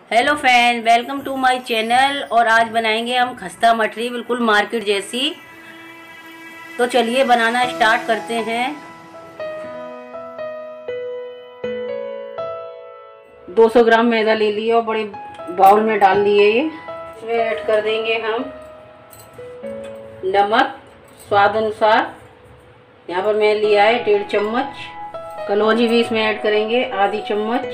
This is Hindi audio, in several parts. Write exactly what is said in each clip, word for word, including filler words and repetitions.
Hello friend, welcome to my channel. और आज बनाएंगे हम खस्ता मठरी, बिल्कुल मार्केट जैसी। तो चलिए बनाना स्टार्ट करते हैं। दो सौ ग्राम मैदा ले लिया और बड़े बाउल में डाल दिए। ये इसमें ऐड कर देंगे हम नमक स्वाद अनुसार। यहाँ पर मैं लिया है डेढ़ चम्मच। कलौंजी भी इसमें ऐड करेंगे आधी चम्मच।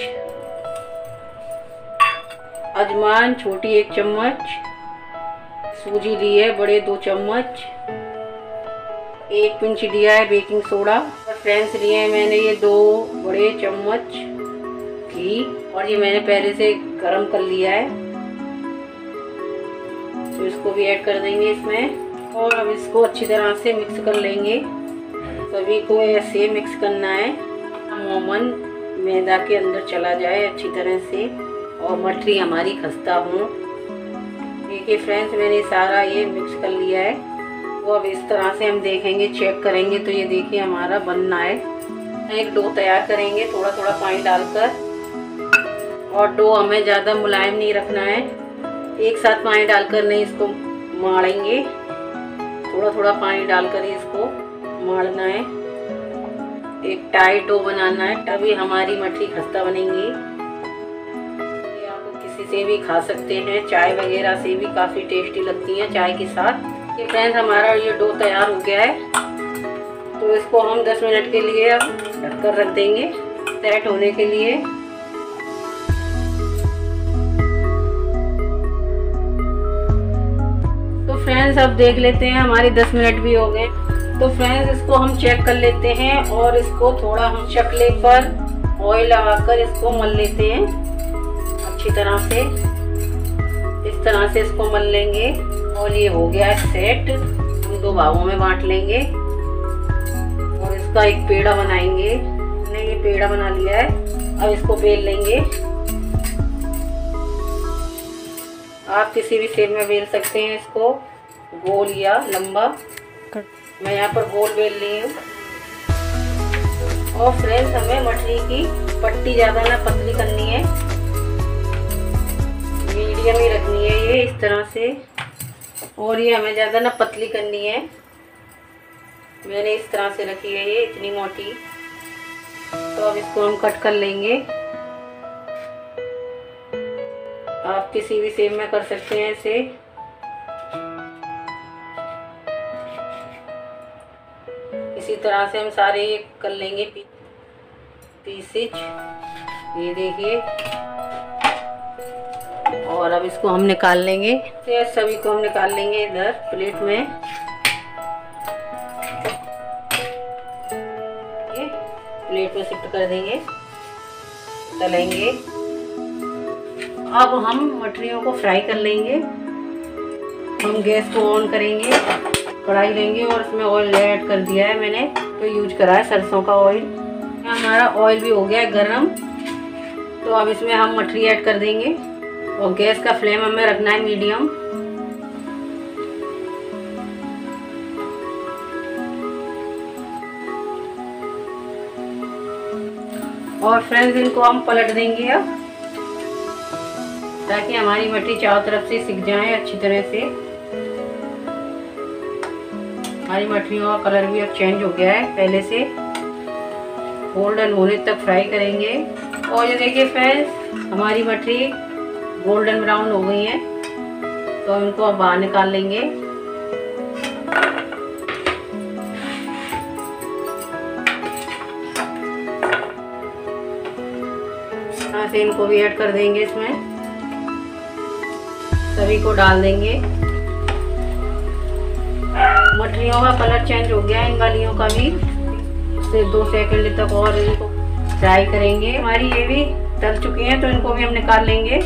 अजवाइन छोटी एक चम्मच। सूजी ली है बड़े दो चम्मच। एक पिंच लिया है बेकिंग सोडा। फ्रेंड्स लिए हैं मैंने ये दो बड़े चम्मच घी, और ये मैंने पहले से गरम कर लिया है, तो इसको भी ऐड कर देंगे इसमें। और अब इसको अच्छी तरह से मिक्स कर लेंगे। सभी को ऐसे मिक्स करना है, अमूमन मैदा के अंदर चला जाए अच्छी तरह से और मठरी हमारी खस्ता हो। देखिए फ्रेंड्स, मैंने सारा ये मिक्स कर लिया है। तो अब इस तरह से हम देखेंगे, चेक करेंगे। तो ये देखिए हमारा बनना है। एक डो तैयार करेंगे थोड़ा थोड़ा पानी डालकर, और डो हमें ज़्यादा मुलायम नहीं रखना है। एक साथ पानी डालकर नहीं इसको माड़ेंगे, थोड़ा थोड़ा पानी डालकर ही इसको माड़ना है। एक टाइट डो बनाना है, तभी हमारी मठरी खस्ता बनेंगी। से भी खा सकते हैं, चाय वगैरह से भी काफ़ी टेस्टी लगती है चाय के साथ। ये फ्रेंड्स हमारा ये डो तैयार हो गया है, तो इसको हम दस मिनट के लिए अब ढककर रख देंगे सेट होने के लिए। तो फ्रेंड्स अब देख लेते हैं, हमारे दस मिनट भी हो गए। तो फ्रेंड्स इसको हम चेक कर लेते हैं, और इसको थोड़ा हम चकले पर ऑयल लगाकर इसको मल लेते हैं अच्छी तरह से। इस तरह से इसको मल लेंगे, और ये हो गया है सेट। हम दो भागों में बांट लेंगे और इसका एक पेड़ा बनाएंगे। हमने ये पेड़ा बना लिया है, अब इसको बेल लेंगे। आप किसी भी शेप में बेल सकते हैं इसको, गोल या लंबा। मैं यहाँ पर गोल बेल ली हूँ। और फ्रेंड्स हमें मठरी की पट्टी ज़्यादा ना पतली करनी है, मीडियम ही रखनी है ये इस तरह से। और ये हमें ज़्यादा ना पतली करनी है। मैंने इस तरह से रखी है ये इतनी मोटी। तो अब इसको हम कट कर लेंगे। आप किसी भी शेप में कर सकते हैं इसे। इसी तरह से हम सारे कर लेंगे पीसेज। ये देखिए, और अब इसको हम निकाल लेंगे। तो सभी को हम निकाल लेंगे इधर प्लेट में। ये प्लेट में शिफ्ट कर देंगे, तलेंगे। अब हम मठरियों को फ्राई कर लेंगे। हम गैस को ऑन करेंगे, कढ़ाई लेंगे और उसमें ऑयल ऐड कर दिया है मैंने, तो यूज करा है सरसों का ऑयल। हमारा ऑयल भी हो गया है गरम। तो अब इसमें हम मठरी ऐड कर देंगे, और गैस का फ्लेम हमें रखना है मीडियम। और फ्रेंड्स इनको हम पलट देंगे अब, ताकि हमारी मठरी चारों तरफ से सिक जाए अच्छी तरह से। हमारी मठरियों का कलर भी अब चेंज हो गया है पहले से। गोल्डन होने तक फ्राई करेंगे। और ये देखिए फ्रेंड्स, हमारी मठरी गोल्डन ब्राउन हो गई है, तो इनको अब बाहर निकाल लेंगे। यहाँ से इनको भी ऐड कर देंगे इसमें, सभी को डाल देंगे। मठरियों का कलर चेंज हो गया, इन वालियों का भी। से दो सेकंड तक और इनको फ्राई करेंगे। हमारी ये भी तल चुकी हैं, तो इनको भी हम निकाल लेंगे।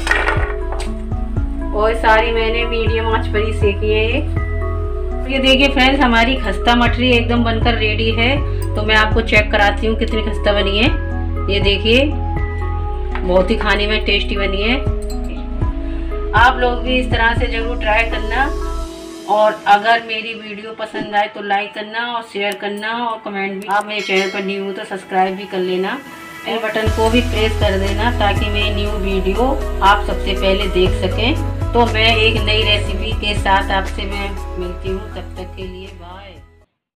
और सारी मैंने मीडियम आंच पर ही सेकी है ये। तो ये देखिए फ्रेंड्स, हमारी खस्ता मठरी एकदम बनकर रेडी है। तो मैं आपको चेक कराती हूँ कितनी खस्ता बनी है। ये देखिए, बहुत ही खाने में टेस्टी बनी है। आप लोग भी इस तरह से ज़रूर ट्राई करना। और अगर मेरी वीडियो पसंद आए तो लाइक करना और शेयर करना, और कमेंट भी। आप मेरे चैनल पर न्यू हो तो सब्सक्राइब भी कर लेना। बेल बटन को भी प्रेस कर देना ताकि मैं न्यू वीडियो आप सबसे पहले देख सकें। तो मैं एक नई रेसिपी के साथ आपसे मैं मिलती हूँ, तब तक के लिए बाय।